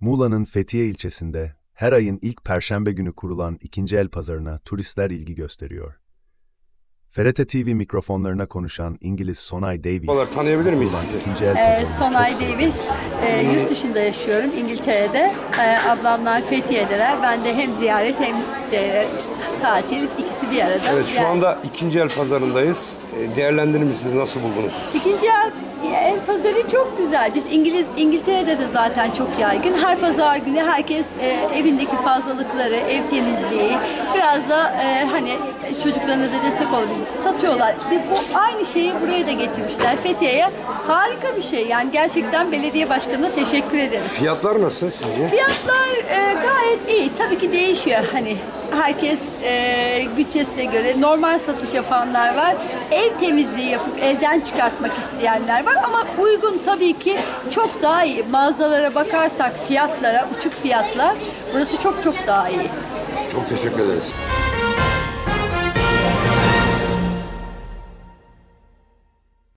Muğla'nın Fethiye ilçesinde her ayın ilk perşembe günü kurulan ikinci el pazarına turistler ilgi gösteriyor. FRT TV mikrofonlarına konuşan İngiliz Sonay Davies, Merhabalar, tanıyabilir miyiz sizi? ikinci el pazarını Sonay çok seviyor. Davies, yurt dışında yaşıyorum, İngiltere'de. Ablamlar Fethiye'deler. Ben de hem ziyaret hem tatil, ikisi bir arada. Evet, şu anda ikinci el pazarındayız. Değerlendirir misiniz, nasıl buldunuz? İkinci el pazarı çok güzel. Biz İngiltere'de de zaten çok yaygın. Her pazar günü herkes evindeki fazlalıkları, ev temizliği, biraz da hani çocuklarına da destek olabilmek için satıyorlar. Bu aynı şeyi buraya da getirmişler. Fethiye'ye harika bir şey. Yani gerçekten belediye başkanına teşekkür ederiz. Fiyatlar nasıl sizce? Fiyatlar gayet iyi. Tabii ki değişiyor. Hani herkes bütçesine göre normal satış yapanlar var. Ev temizliği yapıp elden çıkartmak isteyenler var ama uygun tabii ki çok daha iyi. Mağazalara bakarsak fiyatlara, uçuk fiyatlar burası çok çok daha iyi. Çok teşekkür ederiz.